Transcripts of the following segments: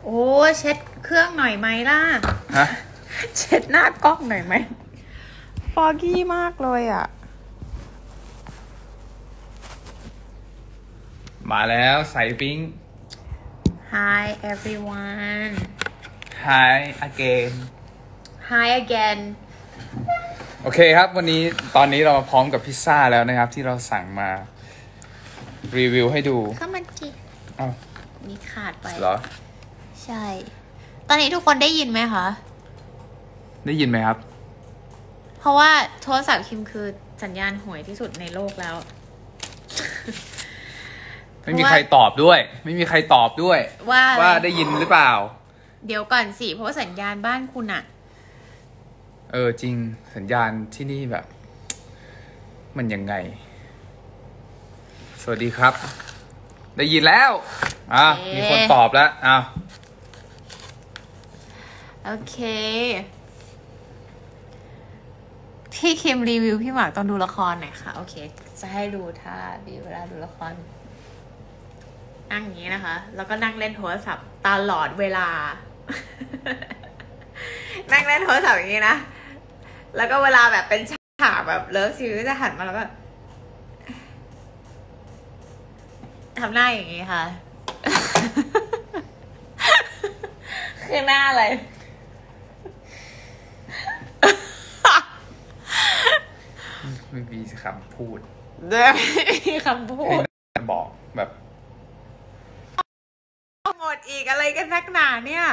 โอ้เช็ดเครื่องหน่อยไหมล่ะฮะเช็ดหน้ากล้องหน่อยไหมฟอกี้มากเลยอ่ะมาแล้วใส่ปิ้ง Hi everyone Hi again Hi again โอเคครับวันนี้ตอนนี้เรามาพร้อมกับพิซซ่าแล้วนะครับที่เราสั่งมารีวิวให้ดูเข้ามาจิอ้าวนี่ขาดไปเหรอใช่ตอนนี้ทุกคนได้ยินไหมคะได้ยินไหมครับเพราะว่าโทรศัพท์คิมคือสัญญาณห่วยที่สุดในโลกแล้วไม่มีใครตอบด้วยไม่มีใครตอบด้วยว่าได้ยินหรือเปล่าเดี๋ยวก่อนสิเพราะว่าสัญญาณบ้านคุณอะจริงสัญญาณที่นี่แบบมันยังไงสวัสดีครับได้ยินแล้วมีคนตอบแล้วโอเคพี่คิมรีวิวพี่หมากตอนดูละครหน่อยค่ะโอเคจะให้ดูท่าดีเวลาดูละครนั่งอย่างนี้นะคะแล้วก็นั่งเล่นโทรศัพท์ตลอดเวลา นั่งเล่นโทรศัพท์อย่างนี้นะแล้วก็เวลาแบบเป็นฉากแบบเลิฟซีนก็จะหันมาแล้วก็ทำหน้าอย่างนี้ค่ะ คือหน้าอะไรไม่มีคำพูดไม่มีคำพูดบอกแบบหมดอีกอะไรกันนักหนาเนี่ย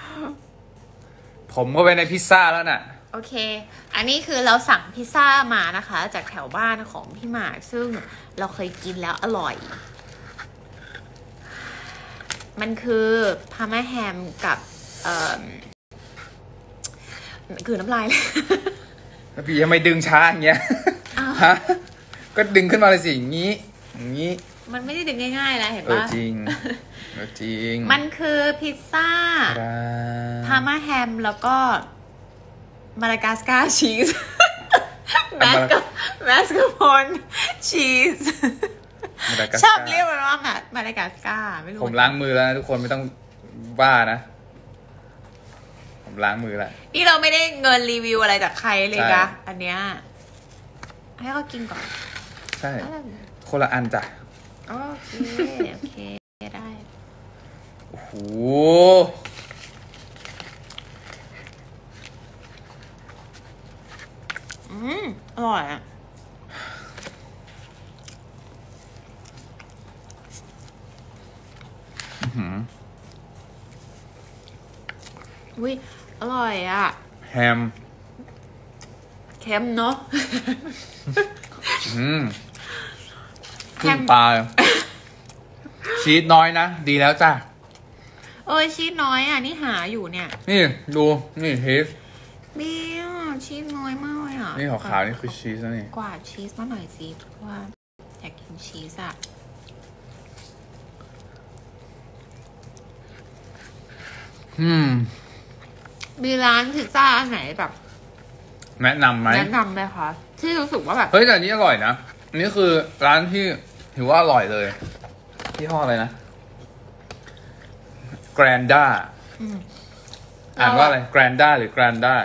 ผมก็ไปในพิซซ่าแล้วน่ะโอเคอันนี้คือเราสั่งพิซซ่ามานะคะจากแถวบ้านของพี่หมากซึ่งเราเคยกินแล้วอร่อยมันคือพาร์มาแฮมกับคือน้ำลายเลยพี่ทำไมดึงช้าอย่างเงี้ยฮะก็ดึงขึ้นมาเลยสิอย่างงี้มันไม่ได้ดึงง่ายๆนะเห็นปะจริงมันคือพิซซ่าพาร์มาแฮมแล้วก็มาดากัสการ์ชีสแมสกาโพนชีสชอบเรียกมันว่ามาดากัสการ์ไม่รู้ผมล้างมือแล้วนะทุกคนไม่ต้องบ้านะผมล้างมือแล้วนี่เราไม่ได้เงินรีวิวอะไรจากใครเลยนะอันเนี้ยให้เขากินก่อนใช่คนละอันจ้ะโอเคได้โอ้โหอร่อยอ่ะอุ้ยอร่อยอ่ะแฮมเค็มเนาะขึ้นตาชีสน้อยนะดีแล้วจ้ะชีสน้อยอ่ะนี่หาอยู่เนี่ยนี่ดูนี่ชีสชีสน้อยมากเลยอ่ะนี่ขาวๆนี่คือชีสนะนี่กวาดชีสมาหน่อยสิเพราะว่าอยากกินชีสอ่ะมีร้านพิซซ่าอันไหนแบบแนะนำไหมคะที่รู้สึกว่าแบบเฮ้ยแต่อันนี้อร่อยนะอันนี้คือร้านที่ถือว่าอร่อยเลยที่ห้ออะไรนะแกรนด้าอ่านว่าอะไรแกรนด้าหรือแกรนด้า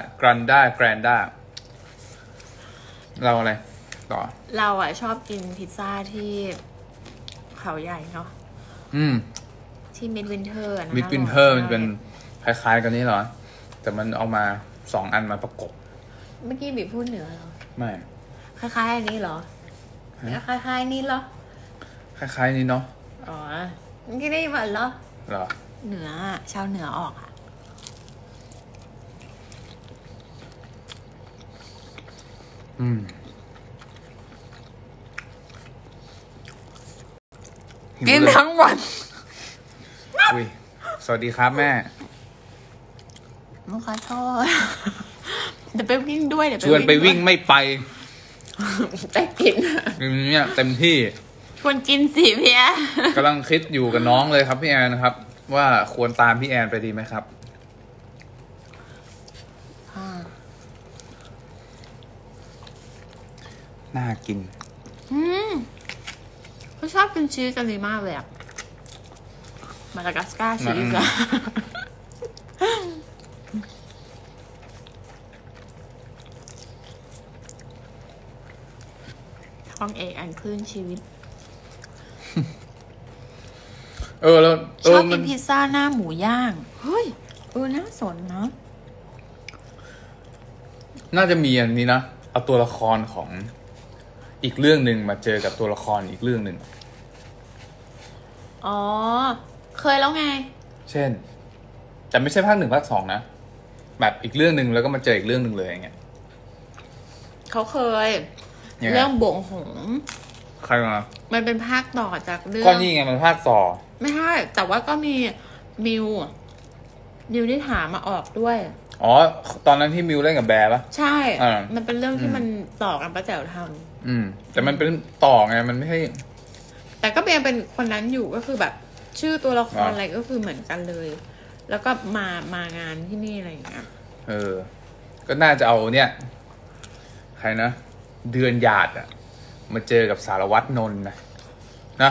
เราอะไรต่อเราอ่ะชอบกินพิซซ่าที่เขาใหญ่เนาะที่มิดวินเทอร์นะมิดวินเทอร์มันเป็นคล้ายๆกันนี่เหรอแต่มันเอามา2 อันมาประกบเมื่อกี้บีพูดเหนือเหรอไม่คล้ายๆอันนี้เหรอคล้ายๆนี้เหรอคล้ายๆนี้เนาะอ๋อเมื่อกี้ได้ยินว่าเหรอเหนือชาวเหนือออกอ่ะกินทั้งวันสวัสดีครับแม่ขอโทษเดี๋ยวไปวิ่งด้วยชวนไปวิ่งไม่ไปแต่กินเนี่ยเต็มที่ชวนกินสิพี่แอนกำลังคิดอยู่กับน้องเลยครับพี่แอนนะครับว่าควรตามพี่แอนไปดีไหมครับน่ากินเขาชอบกินชีสกันดีมากเลยอ่ะมาดากัสการ์ชีสอะท้องเอกอันคลื่นชีวิตแล้วชอบกินพิซซ่าหน้าหมูย่างเฮ้ยน่าสนเนาะน่าจะมีอันนี้นะเอาตัวละครของอีกเรื่องหนึ่งมาเจอกับตัวละครอีกเรื่องหนึ่งอ๋อเคยแล้วไงเช่นแต่ไม่ใช่ภาค 1 ภาค 2นะแบบอีกเรื่องหนึ่งแล้วก็มาเจออีกเรื่องหนึ่งเลยอย่างเงี้ยเขาเคยเรื่องบวงหงใครมามันเป็นภาคต่อจากเรื่องก็นี่ไงมันภาคต่อไม่ใช่แต่ว่าก็มีมิวที่ถามมาออกด้วยอ๋อตอนนั้นที่มิวเล่นกับแบร์ปะใช่มันเป็นเรื่องที่มันต่อกันป้าแจ๋วทำแต่มันเป็นต่อไงมันไม่ใช่แต่ก็เป็นคนนั้นอยู่ก็คือแบบชื่อตัวละครอะไรก็คือเหมือนกันเลยแล้วก็มางานที่นี่อะไรอย่างเงี้ยก็น่าจะเอาเนี่ยใครนะเดือนหยาดอะมาเจอกับสารวัตรนนท์นะ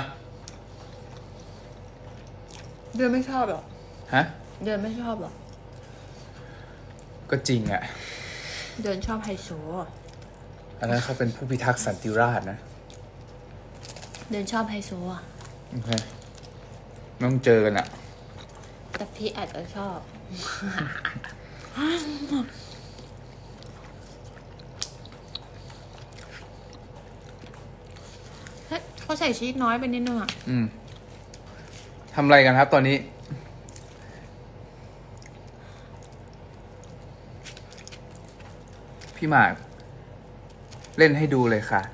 เดือนไม่ชอบหรอฮะเดือนไม่ชอบหรอก็จริงอะเดือนชอบไฮโซอันนั้นเขาเป็นผู้พิทักษ์สันติราษฎร์นะเดือนชอบไฮโซโอเคไม่ต้องเจอกันอะแต่พี่อาจจะชอบเขาใส่ชีสน้อยไปนิดนึงอ่ะทำอะไรกันครับตอนนี้พี่หมากเล่นให้ดูเลยค่ะ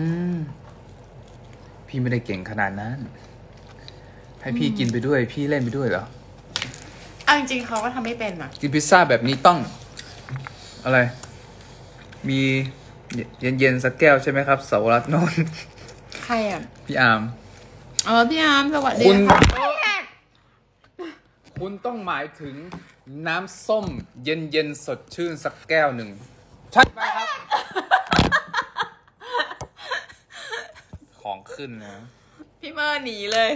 พี่ไม่ได้เก่งขนาดนั้นให้พี่กินไปด้วยพี่เล่นไปด้วยเหรอจริงๆเขาก็ทำไม่เป็นอ่ะกินพิซซ่าแบบนี้ต้องอะไรมีเย็นๆสักแก้วใช่ไหมครับสาวรัตน์นนท์ใครอ่ะพี่อาร์มพี่อาร์มสวัสดีค่ะคุณต้องหมายถึงน้ำส้มเย็นๆสดชื่นสักแก้วหนึ่งใช่ไหมครับของขึ้นนะพี่เมอร์หนีเลย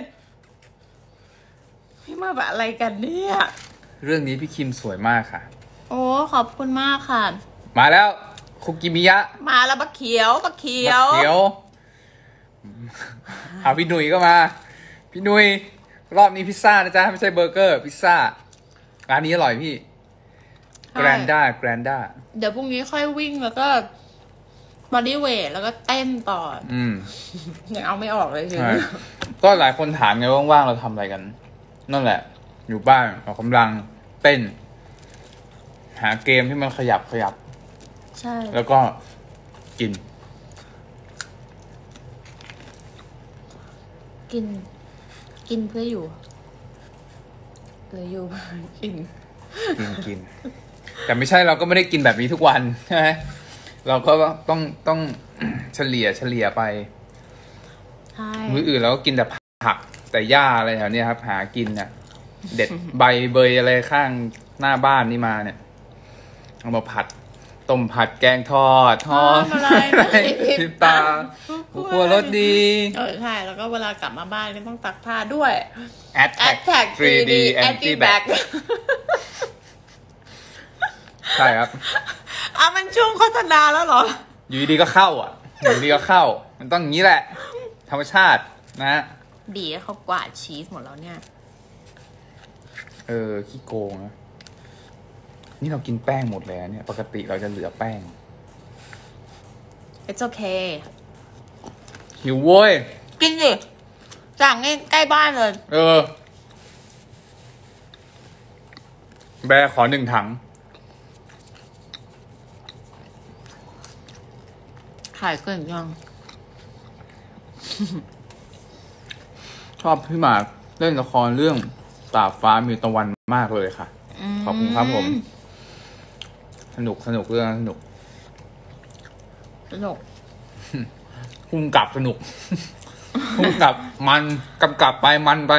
พี่เมอร์แบบอะไรกันเนี่ยเรื่องนี้พี่คิมสวยมากค่ะโอ้ขอบคุณมากค่ะมาแล้วคุกิมิยะมาแล้วบักเขียวเอาพี่หนุ่ยก็มาพี่หนุ่ยรอบนี้พิซซ่านะจ๊ะไม่ใช่เบอร์เกอร์พิซซ่าร้านนี้อร่อยพี่แกรนด้าเดี๋ยวพรุ่งนี้ค่อยวิ่งแล้วก็บอดี้เวทแล้วก็เต้นต่อยังเอาไม่ออกเลยจริงก็หลายคนถามไงว่างๆเราทำอะไรกันนั่นแหละอยู่บ้านออกกำลังเต้นหาเกมที่มันขยับใช่แล้วก็กินเพื่ออยู่หรืออยู่กินแต่ไม่ใช่เราก็ไม่ได้กินแบบนี้ทุกวันใช่ไหมเราก็ต้องเฉลี่ยไปใช่มื้ออื่นเราก็กินแต่ผักแต่หญ้าอะไรแถวนี้ครับหากินเนี่ยเด็ดใบเบยอะไรข้างหน้าบ้านนี่มาเนี่ยเอามาผัดต้มผัดแกงทอดอะไรพิตาครัวรสดีใช่แล้วก็เวลากลับมาบ้านก็ต้องซักผ้าด้วย Attack 3D Anti Bac ใช่ครับมันช่วงโฆษณาแล้วเหรออยู่ดีก็เข้ามันต้องอย่างนี้แหละธรรมชาตินะดีเขากวาดชีสหมดแล้วเนี่ยขี้โกงนะนี่เรากินแป้งหมดแล้วเนี่ยปกติเราจะเหลือแป้ง It's okay หิวโว้ยกินดิสั่งใกล้บ้านเลยแบร์ขอ1 ถังขายเกินยังชอบพี่หมากเล่นละครเรื่องตาฟ้ามีตะวันมากเลยค่ะขอบคุณครับผมสนุกเรื่องสนุกพุ่งกลับสนุกพุ่งกลับมันกำกับไปมันไป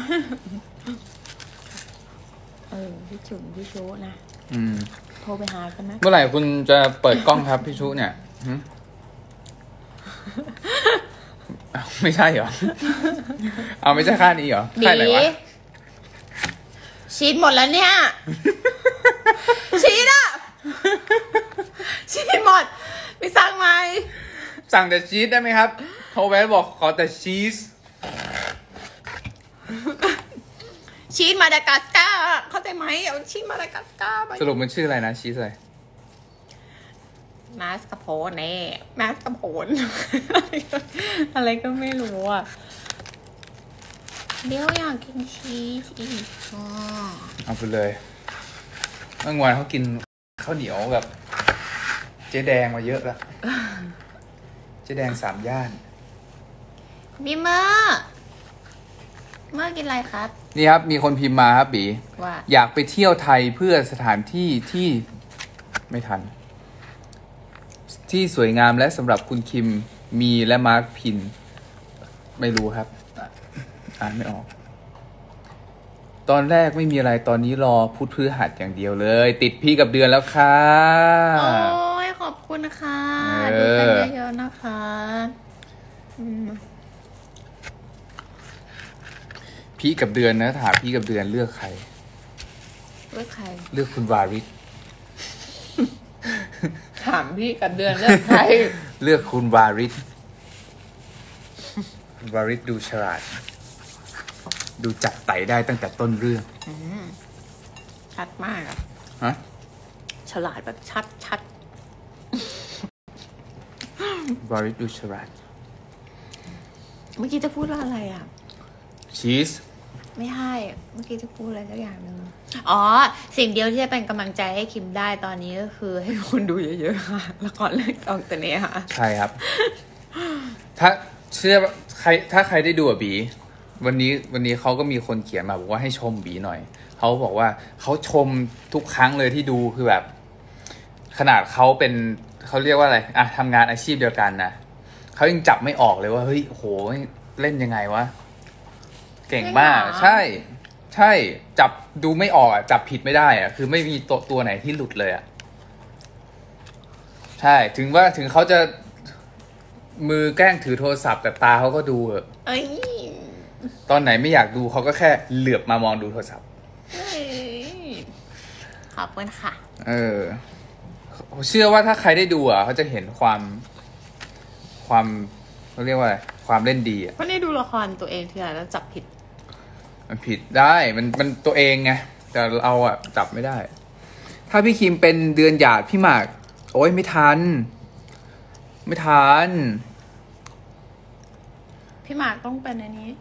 พี่ชูนะโทรไปหากันนะเมื่อไหร่คุณจะเปิดกล้องครับพี่ชูเนี่ยไม่ใช่เหรอไม่ใช่ค่านี้เหรอค่าไหนวะชีสหมดแล้วเนี่ย ชีสอะชีสหมดไปสั่งไหมสั่งแต่ชีสได้ไหมครับโทรไปบอกขอแต่ชีสชีสมาดากัสการ์เข้าใจไหมเอาชีสมาดากัสการ์ไปสรุปมันชื่ออะไรนะชีสอะไรมาสคาโพนเนี่ยมาสคาโพนอะไรก็ไม่รู้อ่ะเดี๋ยวอยากกินชีสอีกเอาไปเลยเมื่อวานเขากินข้าวเหนียวกับเจ๊แดงมาเยอะแล้วเจ๊แดง3 ย่านมีเมื่อกินอะไรครับนี่ครับมีคนพิมพ์มาครับบีว่าอยากไปเที่ยวไทยเพื่อสถานที่ที่ไม่ทันที่สวยงามและสำหรับคุณคิมมีและมาร์คพินไม่รู้ครับอ่านไม่ออกตอนแรกไม่มีอะไรตอนนี้รอพุธพฤหัสอย่างเดียวเลยติดพี่กับเดือนแล้วค่ะโอ้ยขอบคุณค่ะดูกันเยอะๆนะคะพี่กับเดือนนะถามพี่กับเดือนเลือกใครเลือกใครเลือกคุณวาริศถามพี่กับเดือนเลือกใครเลือกคุณวาริศคุณวาริศดูฉลาดดูจับไต่ได้ตั้งแต่ต้นเรื่องชัดมากอะฮะฉลาดแบบชัดวาริศดูฉลาดเมื่อกี้จะพูดว่าอะไรอ่ะชีสไม่ให้เมื่อกี้จะพูดอะไรสักอย่างนึงอ๋อสิ่งเดียวที่จะเป็นกำลังใจให้คิมได้ตอนนี้ก็คือให้คนดูเยอะๆค่ะละครเรื่อง2ตัวนี้ค่ะใช่ครับถ้าเชื่อใครถ้าใครได้ดูอ่ะบีวันนี้เขาก็มีคนเขียนมาบอกว่าให้ชมบีหน่อยเขาบอกว่าเขาชมทุกครั้งเลยที่ดูคือแบบขนาดเขาเป็นเขาเรียกว่าอะไรอะทำงานอาชีพเดียวกันนะเขายังจับไม่ออกเลยว่าเฮ้ยโหเล่นยังไงวะเก่งมากใช่จับดูไม่ออกอ่ะจับผิดไม่ได้อ่ะคือไม่มีตัวไหนที่หลุดเลยอ่ะใช่ถึงเขาจะมือแกล้งถือโทรศัพท์แต่ตาเขาก็ดูอ่ะตอนไหนไม่อยากดูเขาก็แค่เหลือบมามองดูโทรศัพท์ขอบคุณค่ะเชื่อว่าถ้าใครได้ดูอ่ะเขาจะเห็นความเขาเรียกว่าอะไรความเล่นดีอ่ะก็ได้ดูละครตัวเองทีไรแล้วจับผิดมันผิดได้มันตัวเองไงแต่เราอ่ะจับไม่ได้ถ้าพี่คิมเป็นเดือนหยาดพี่หมากโอ๊ยไม่ทันพี่หมากต้องเป็นอันนี้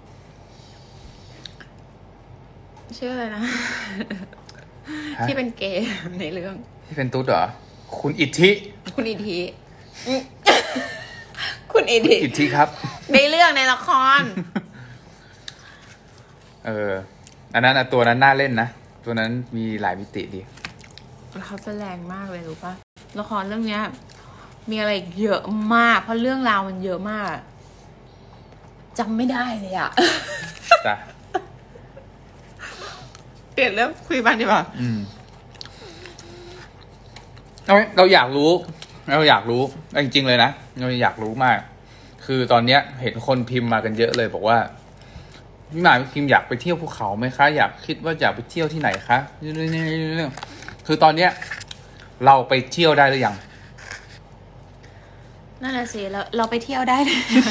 ชื่ออะไรนะที่เป็นเกย์ในเรื่องที่เป็นตุ๊ดเหรอคุณอิทธิคุณอิทธิครับในเรื่องในละครอันนั้นตัวนั้นน่าเล่นนะตัวนั้นมีหลายมิติดีเขาแสดงมากเลยรู้ป่ะละครเรื่องนี้มีอะไรเยอะมากเพราะเรื่องราวมันเยอะมากจำไม่ได้เลยอ่ะจ้ะเปลี่ยนเรื่องคุยบ้างดีกว่าเราอยากรู้จริงๆเลยนะเราอยากรู้มากคือตอนเนี้ยเห็นคนพิมพ์มากันเยอะเลยบอกว่าพี่หมายพิมพ์อยากไปเที่ยวภูเขาไหมคะอยากคิดว่าอยากไปเที่ยวที่ไหนคะคือตอนเนี้ยเราไปเที่ยวได้หรือยังนั่นแหละสิเราไปเที่ยวได้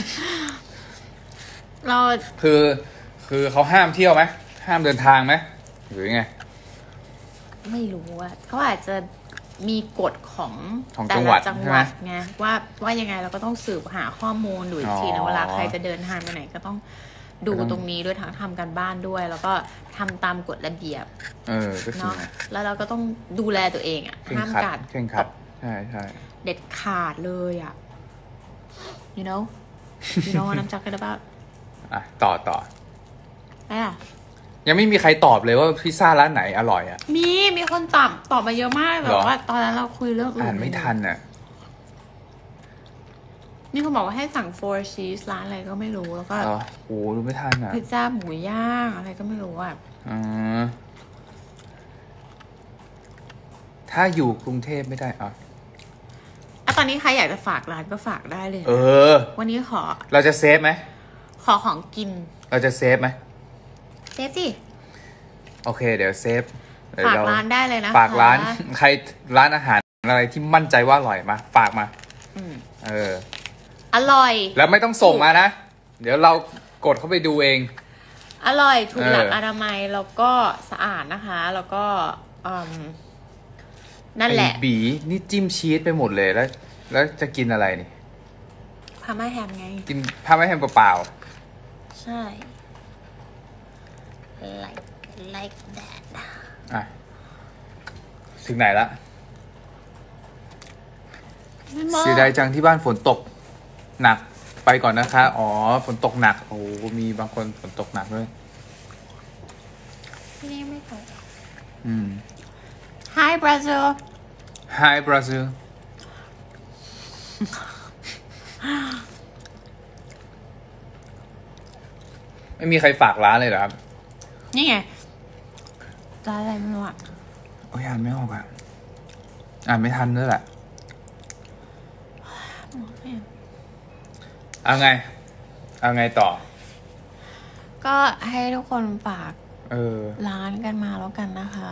เราคือเขาห้ามเที่ยวไหมห้ามเดินทางไหมหรือไงไม่รู้ว่าเขาอาจจะมีกฎของแต่ละจังหวัดไงว่ายังไงเราก็ต้องสืบหาข้อมูลดูอีกทีนะเวลาใครจะเดินทางไปไหนก็ต้องดูตรงนี้ด้วยทั้งทำกันบ้านด้วยแล้วก็ทำตามกฎระเบียบเนาะแล้วเราก็ต้องดูแลตัวเองอ่ะห้ามกัดเคร่งครัดใช่เด็ดขาดเลยอ่ะ you know what I'm talking about ต่อยังไม่มีใครตอบเลยว่าพิซซ่าร้านไหนอร่อยอ่ะมีคนตอบมาเยอะมากแต่ว่าตอนนั้นเราคุยเรื่องอื่นอ่านไม่ทันอ่ะนี่เขาบอกว่าให้สั่ง4 cheese ร้านอะไรก็ไม่รู้แล้วก็โอ้ดูไม่ทันอ่ะพิซซ่าหมูย่างอะไรก็ไม่รู้อ่ะถ้าอยู่กรุงเทพไม่ได้ตอนนี้ใครอยากจะฝากร้านก็ฝากได้เลยวันนี้เราจะเซฟไหมขอของกินเราจะเซฟไหมเซฟสิโอเคเดี๋ยวเซฟฝากร้านได้เลยนะคะฝากร้านใครร้านอาหารอะไรที่มั่นใจว่าอร่อยมาฝากมาอร่อยแล้วไม่ต้องส่งมานะเดี๋ยวเรากดเข้าไปดูเองอร่อยถูกหลักอนามัยแล้วก็สะอาดนะคะแล้วก็นั่นแหละบีนี่จิ้มชีสไปหมดเลยแล้วจะกินอะไรนี่พาม่าแฮมไงกินพาม่าแฮมเปล่าๆใช่ like that ถึงไหนละเสียดายจังที่บ้านฝนตกหนักไปก่อนนะคะอ๋อฝนตกหนักโอ้มีบางคนฝนตกหนักด้วยที่นี่ไม่ตกHi Brazil Hi Brazil ไม่มีใครฝากร้านเลยเหรอครับนี่ไงร้านอะไรไม่รู้อ่ะอ่านไม่ออกอ่ะไม่ทันด้วยแหละเอาไงต่อก็ให้ทุกคนฝากร้านกันมาแล้วกันนะคะ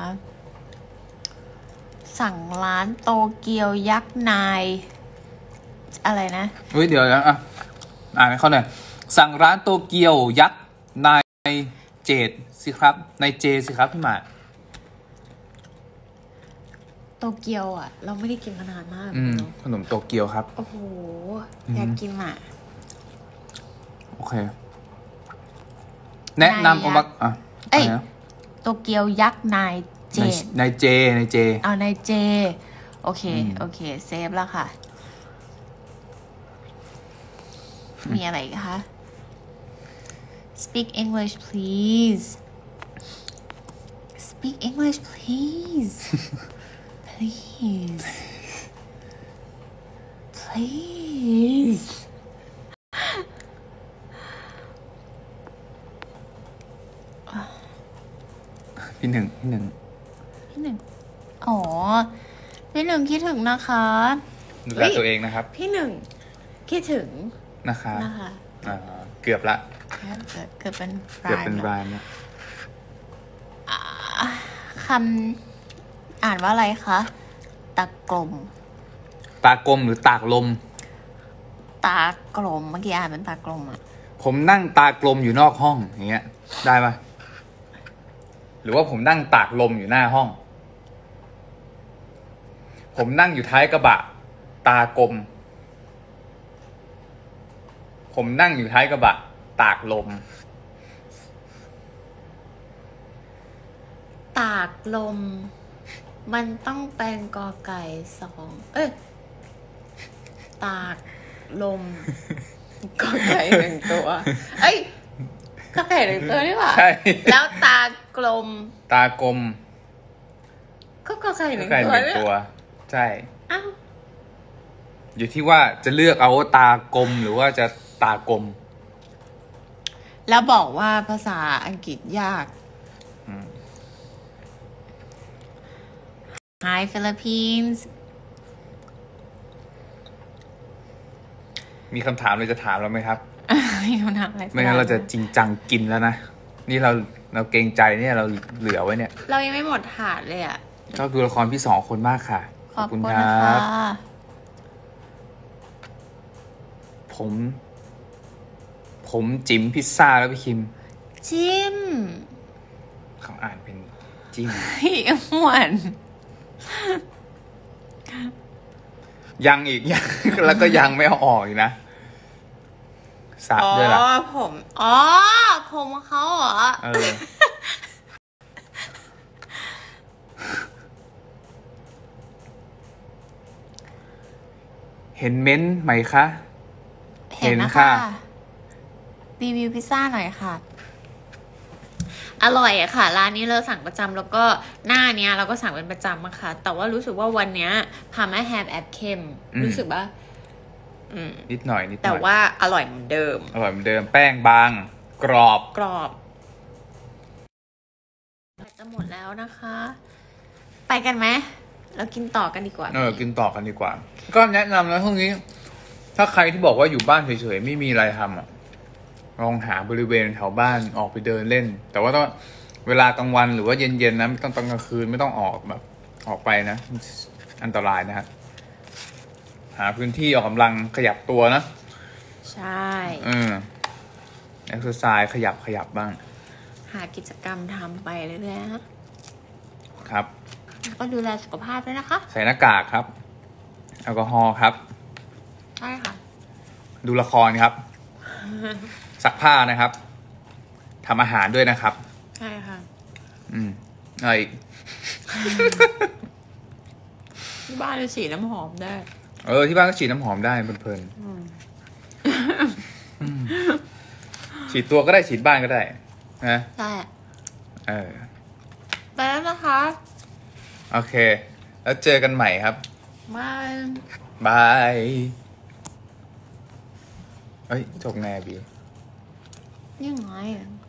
สั่งร้านโตเกียวยักษ์นายอะไรนะเดี๋ยวนะให้เขาหน่อยสั่งร้านโตเกียวยักษ์นายเจดสิครับนายเจสิครับพี่หมาโตเกียวอ่ะเราไม่ได้กินมานานมากขนมโตเกียวครับโอ้โหอยากกินอ่ะโอเคแนะนำโอมักโตเกียวยักษ์นายเจนายเจนายเจโอเคเซฟแล้วค่ะมีอะไรอีกคะ Speak English please Speak English please please พี่หนึ่งอ๋อพี่หนึ่งคิดถึงนะคะดูแลตัวเองนะครับพี่หนึ่งคิดถึงนะคะเกือบละเกือบเป็นรายนะคำอ่านว่าอะไรคะตากลมหรือตากลมตากลมเมื่อกี้อ่านเป็นตากลมอ่ะผมนั่งตากลมอยู่นอกห้องอย่างเงี้ยได้ปะหรือว่าผมนั่งตากลมอยู่หน้าห้องผมนั่งอยู่ท้ายกระบะตากลมผมนั่งอยู่ท้ายกระบะตากลมตากลมมันต้องเป็นกอไก่2ตากลมกอไก่1ตัวกอไก่1ตัวนี่หว่าใช่แล้วตากลมก็กอไก่1ตัวใช่อยู่ที่ว่าจะเลือกเอาตากลมหรือว่าจะตากลมแล้วบอกว่าภาษาอังกฤษยากHi Philippines มีคำถามอะไรจะถามเราไหมครับมีคำถามอะไรไม่งั้นเราจะจริงจังกินแล้วนะนี่เราเกรงใจเนี่ยเราเหลือไว้เนี่ยเรายังไม่หมดถาดเลยอ่ะชอบดูละครพี่2คนมากค่ะขอบคุณครับผมจิ๋มพิซซ่าแล้วพี่คิมจิ้มเขาอ่านเป็นจิ้มหวานยังอีกยังแล้วก็ยังไม่เอาออกอีกนะสาบด้วยล่ะผมเขาเหรอเห็นเม้นไหมคะเห็นนะคะรีวิวพิซซ่าหน่อยค่ะอร่อยอะค่ะร้านนี้เราสั่งประจำแล้วก็หน้าเนี้ยเราก็สั่งเป็นประจำอะค่ะแต่ว่ารู้สึกว่าวันเนี้ยพาม่าแฮมแอบเค็มรู้สึกว่านิดหน่อยแต่ว่าอร่อยเหมือนเดิมแป้งบางกรอบจะหมดแล้วนะคะไปกันไหมเรากินต่อกันดีกว่ากินต่อกันดีกว่าก็แนะนำนะพวกนี้ถ้าใครที่บอกว่าอยู่บ้านเฉยๆไม่มีอะไรทำลองหาบริเวณแถวบ้านออกไปเดินเล่นแต่ว่าต้องเวลากลางวันหรือว่าเย็นๆนะไม่ต้องตอนกลางคืนไม่ต้องออกแบบออกไปนะอันตรายนะฮะหาพื้นที่ออกกำลังขยับตัวนะใช่เอ็กซ์ไซส์ขยับบ้างหากิจกรรมทำไปเรื่อยๆครับแล้วก็ดูแลสุขภาพด้วยนะคะใส่หน้ากากครับแอลกอฮอล์ครับใช่ค่ะดูละครครับซักผ้านะครับทำอาหารด้วยนะครับใช่ค่ะอะไรอีกที่บ้านจะฉีดน้ำหอมได้ที่บ้านก็ฉีดน้ำหอมได้เพลินๆฉีดตัวก็ได้ฉีดบ้านก็ได้นะใช่ไปแล้วนะคะโอเคแล้วเจอกันใหม่ครับบายเฮ้ยจบไงบียังไง